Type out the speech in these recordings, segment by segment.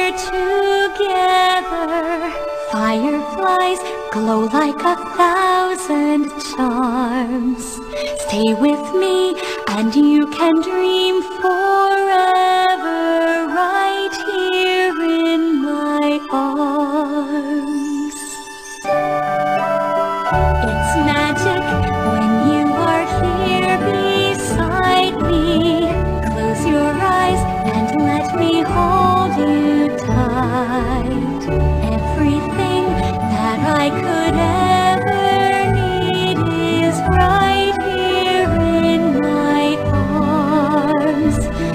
together. Fireflies glow like 1,000 charms. Stay with me and you can dream forever right here in my arms. It's magic when you are here beside me. Close your eyes and let me hold you tight. Everything that I could ever need is right here in my arms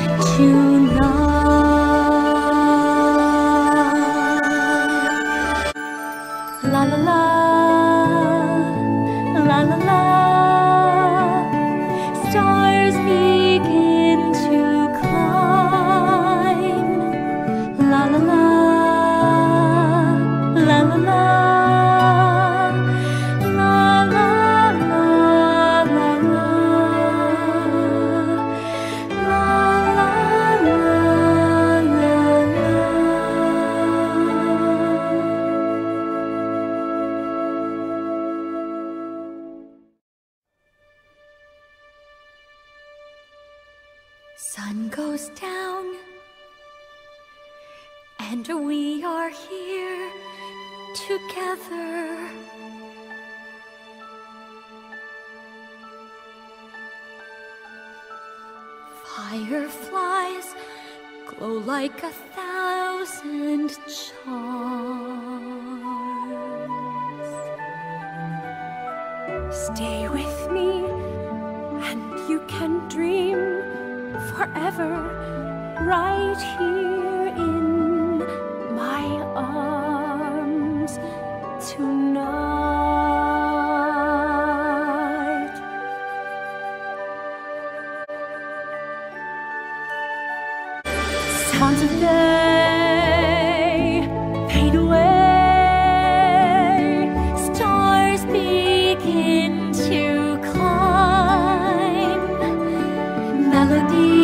tonight. La la la, la la la. Stars begin to climb. La la la, la la la. Sun goes down, and we are here together. Fireflies glow like 1,000 charms. Stay with me, and you can dream forever right here in my arms tonight. Sounds of day fade away. Stars begin to climb. Melody